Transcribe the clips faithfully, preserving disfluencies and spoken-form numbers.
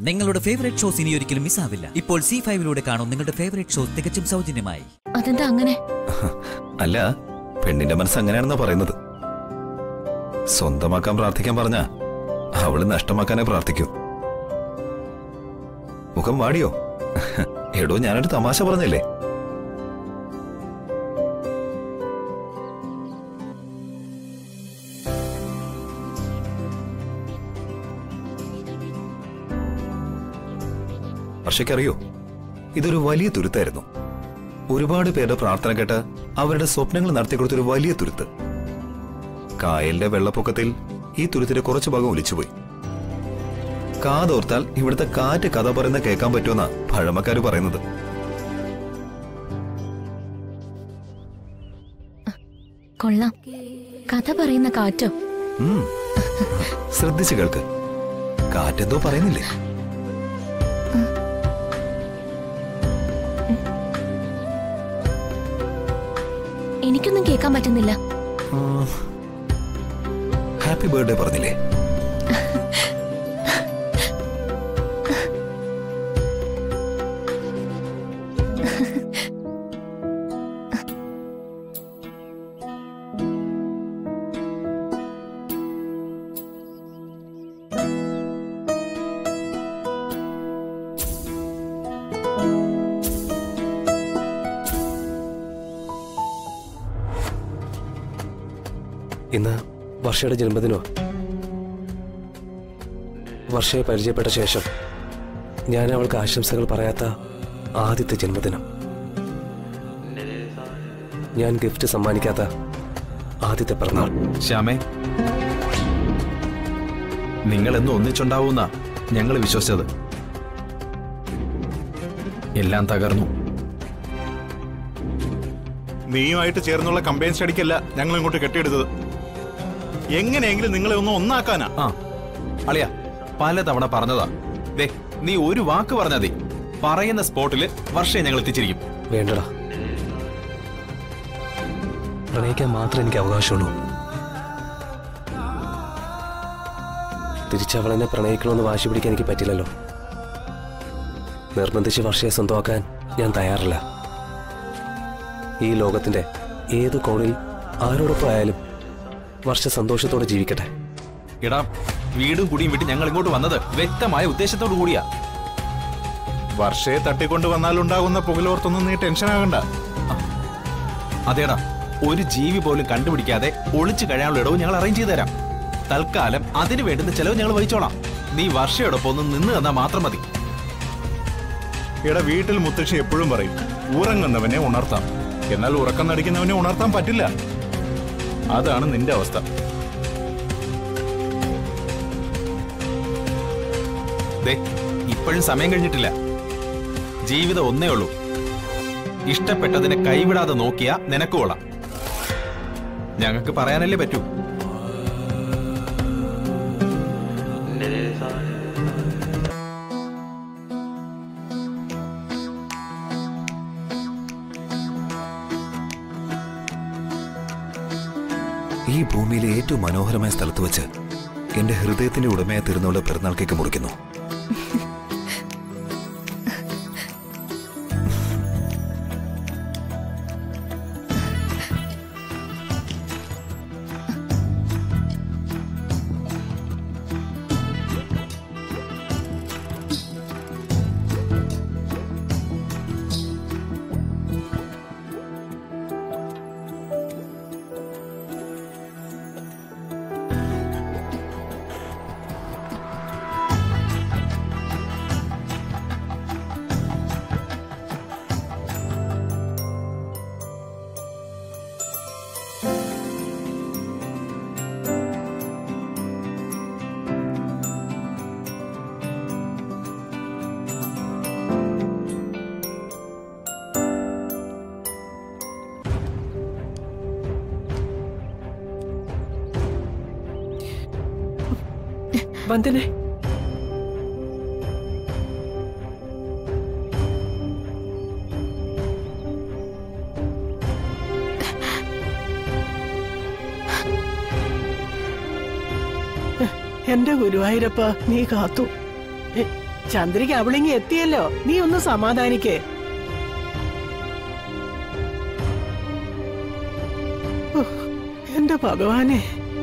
നിങ്ങളുടെ favourite shows ഇനി ഒരിക്കലും മിസ്സാവില്ല. ഇപ്പോൾ സി ഫൈവിലൂടെ കാണും നിങ്ങളുടെ ഫേവറേറ്റ് ഷോസ് തികച്ചും സൗജന്യമായി. അതെന്താ അങ്ങനെ? അല്ല, പെണ്ണിന്റെ മനസ്സ് അങ്ങനെയാണെന്നാ പറയുന്നത്. സ്വന്തമാക്കാൻ പ്രാർത്ഥിക്കാൻ പറഞ്ഞ അവള് നഷ്ടമാക്കാനേ പ്രാർത്ഥിക്കൂ. മുഖം വാടിയോ? എടോ, ഞാനൊരു തമാശ പറഞ്ഞല്ലേ. വർഷയ്ക്കറിയോ, ഇതൊരു വലിയ തുരുത്തായിരുന്നു. ഒരുപാട് പേരുടെ പ്രാർത്ഥന കേട്ട് അവരുടെ സ്വപ്നങ്ങൾ നടത്തിക്കൊടുത്തൊരു വലിയ തുരുത്ത്. കായലിന്റെ വെള്ളപ്പൊക്കത്തിൽ ഈ തുരുത്തിന്റെ കുറച്ചു ഭാഗം ഒലിച്ചുപോയി. കാതോർത്താൽ ഇവിടുത്തെ കാറ്റ് കഥ പറയുന്ന കേൾക്കാൻ പറ്റുമെന്നാ പഴമക്കാര് പറയുന്നത്. കൊള്ളാം, കഥ പറയുന്ന കാറ്റോ? ശ്രദ്ധിച്ചു കേൾക്ക്, കാറ്റെന്തോ പറയുന്നില്ലേ? എനിക്കൊന്നും കേൾക്കാൻ പറ്റുന്നില്ല. ഹാപ്പി ബർത്ത്ഡേ പറഞ്ഞില്ലേ? ഇന്ന് വർഷയുടെ ജന്മദിനോ? വർഷയെ പരിചയപ്പെട്ട ശേഷം ഞാൻ അവൾക്ക് ആശംസകൾ പറയാത്ത ആദ്യത്തെ ജന്മദിനം. ഞാൻ ഗിഫ്റ്റ് സമ്മാനിക്കാത്ത ആദ്യത്തെ പിറന്നാൾ. ശ്യാമേ, നിങ്ങളെന്നും ഒന്നിച്ചുണ്ടാവൂന്ന ഞങ്ങൾ വിശ്വസിച്ചത്. എല്ലാം തകർന്നു. നീയുമായിട്ട് ചേർന്നുള്ള കമ്പൈൻ സ്റ്റഡിക്കല്ല ഞങ്ങൾ ഇങ്ങോട്ട് കെട്ടിയെടുത്തത്. എങ്ങനെയെങ്കിലും നിങ്ങളെ ഒന്ന് ഒന്നാക്കാനാ. ആ അളിയ, പലതവണ പറഞ്ഞതാ. ദേ, നീ ഒരു വാക്ക് പറഞ്ഞാ മതി, പറയുന്ന സ്പോട്ടില് വർഷയെ ഞങ്ങൾ എത്തിച്ചിരിക്കും. വേണ്ടടാ, പ്രണയിക്കാൻ മാത്രമേ എനിക്ക് അവകാശമുള്ളൂ. തിരിച്ചവളെന്നെ പ്രണയിക്കണമെന്ന് വാശി പിടിക്കാൻ എനിക്ക് പറ്റില്ലല്ലോ. നിർബന്ധിച്ച് വർഷയെ സ്വന്തമാക്കാൻ ഞാൻ തയ്യാറല്ല. ഈ ലോകത്തിന്റെ ഏത് കോണിൽ ആരോടൊപ്പം ആയാലും വർഷ സന്തോഷത്തോടെ ജീവിക്കട്ടെ. എടാ, വീടും കുടിയും വിട്ട് ഞങ്ങൾ ഇങ്ങോട്ട് വന്നത് വ്യക്തമായ ഉദ്ദേശത്തോടു കൂടിയാ. വർഷയെ തട്ടിക്കൊണ്ട് വന്നാലുണ്ടാകുന്ന പുകലോർത്തൊന്നും നീ ടെൻഷൻ ആകണ്ട. അതേടാ, ഒരു ജീവി പോലും കണ്ടുപിടിക്കാതെ ഒളിച്ചു കഴിയാനുള്ള ഇടവും ഞങ്ങൾ അറേഞ്ച് ചെയ്തു തരാം. തൽക്കാലം അതിന് വേണ്ടുന്ന ചെലവ് ഞങ്ങൾ വഹിച്ചോളാം. നീ വർഷയോടൊപ്പം ഒന്ന് നിന്ന് തന്നാൽ മാത്രം മതി. എടാ, വീട്ടിൽ മുത്തശ്ശി എപ്പോഴും പറയും, ഉറങ്ങുന്നവനെ ഉണർത്താം, എന്നാൽ ഉറക്കം നടിക്കുന്നവനെ ഉണർത്താൻ പറ്റില്ല. അതാണ് നിന്റെ അവസ്ഥ. ഇപ്പോഴും സമയം കഴിഞ്ഞിട്ടില്ല. ജീവിതം ഒന്നേ ഉള്ളൂ. ഇഷ്ടപ്പെട്ടതിനെ കൈവിടാതെ നോക്കിയാ നിനക്ക് കൊള്ളാം. ഞങ്ങൾക്ക് പറയാനല്ലേ പറ്റൂ. ഈ ഭൂമിയിലെ ഏറ്റവും മനോഹരമായ സ്ഥലത്ത് വെച്ച് എന്റെ ഹൃദയത്തിന്റെ ഉടമയായി തീർന്നുള്ള പിറന്നാൾ കേക്ക് മുറിക്കുന്നു. വന്ദനെ, എന്റെ ഗുരുവായൂരപ്പ, നീ കാത്തു. ചന്ദ്രിക അവളിങ്ങി എത്തിയല്ലോ, നീ ഒന്ന് സമാധാനിക്കേ. എന്റെ ഭഗവാനെ,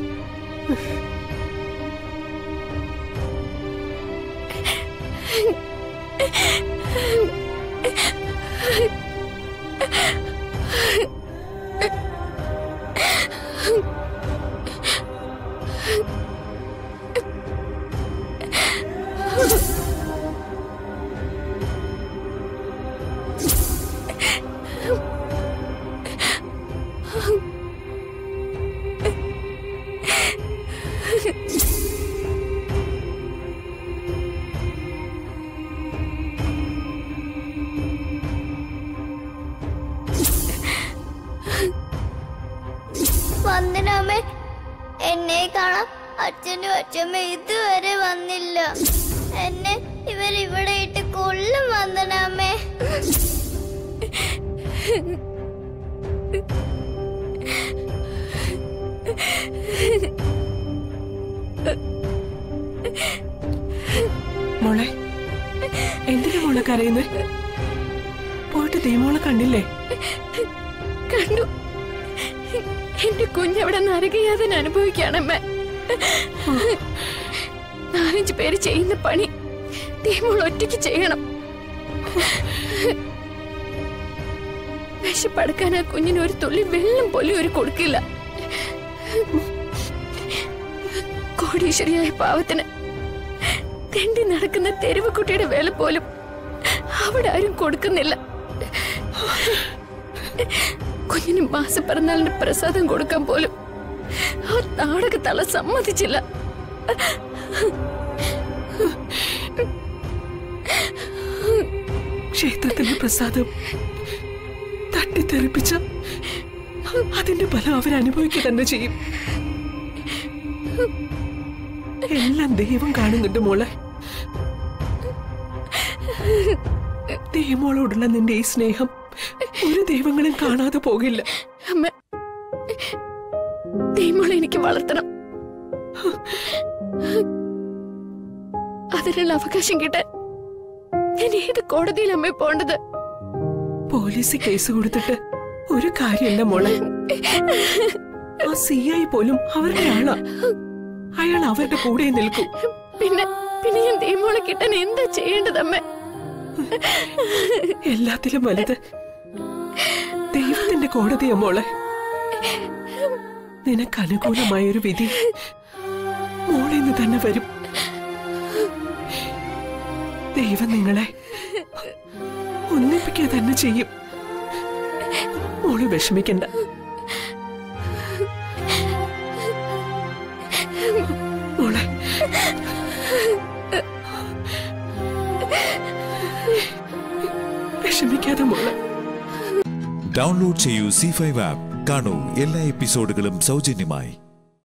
വന്ദനാമേ, എന്നെ കാണാൻ അച്ഛനും അച്ഛമ്മ ഇതുവരെ വന്നില്ല. എന്നെ ഇവരിവിടെ ഇട്ട് കൊല്ലും വന്ദനാമേ. മോളെ, എന്തിനാ മോളെ കരയുന്നേ? പോയിട്ട് ദീമോളെ കണ്ടില്ലേ? കണ്ടു. എന്റെ കുഞ്ഞവിടെ നരകയാതന അനുഭവിക്കാണമ്മേ. നാലഞ്ചു പേര് ചെയ്യുന്ന പണി ദീമോൾ ഒറ്റയ്ക്ക് ചെയ്യണം. വിശപ്പടക്കാൻ ആ കുഞ്ഞിന് ഒരു തുള്ളി വെള്ളം പോലും ഒരു കൊടുക്കില്ല. കോടീശ്വരിയായ പാവത്തിന് തെണ്ടി നടക്കുന്ന തെരുവ് കുട്ടിയുടെ വില പോലും അവിടെ ആരും കൊടുക്കുന്നില്ല. കുഞ്ഞിന് മാസപ്പിറന്നാളിന്റെ പ്രസാദം കൊടുക്കാൻ പോലും ആ നാടക തല സമ്മതിച്ചില്ല. ക്ഷേത്രത്തിലെ പ്രസാദം തട്ടിത്തെറിപ്പിച്ച അതിന്റെ ഫലം അവരനുഭവിക്കുക തന്നെ ചെയ്യും. എല്ലാം ദൈവം കാണുന്നുണ്ട് മോളെ. ദൈവമോളോടുള്ള നിന്റെ ഈ സ്നേഹം ഒരു ദൈവങ്ങളും കാണാതെ പോകില്ല. അമ്മ, ദൈവമോളെ എനിക്ക് വളർത്തണം. അതിനുള്ള അവകാശം കിട്ടാൻ ഞാൻ ഏത് കോടതിയിൽ അമ്മ പോണ്ടത്? പോലീസ് കേസ് കൊടുത്തിട്ട് ഒരു കാര്യമില്ല മോളെ. ആ സി ഐ പോലും അവരുടെ ആളാ. അയാൾ അവരുടെ കൂടെ നിൽക്കും. പിന്നെ പിന്നെ ഞാൻ ദൈവമോളെ കിട്ടാൻ എന്താ ചെയ്യേണ്ടത് അമ്മ? എല്ലാത്തിലും വലുത് ദൈവത്തിന്റെ കോടതിയാ മോളെ. നിനക്ക് അനുകൂലമായൊരു വിധി മോളിന്ന് തന്നെ വരും. ദൈവം നിങ്ങളെ ഒന്നിപ്പിക്കുക തന്നെ ചെയ്യും. മോള് വിഷമിക്കണ്ട. മോളെ, വിഷമിക്കാതെ മോളെ. ഡൗൺലോഡ് ചെയ്യൂ സി ഫൈവ് ആപ്പ്. കാണൂ എല്ലാ എപ്പിസോഡുകളും സൗജന്യമായി.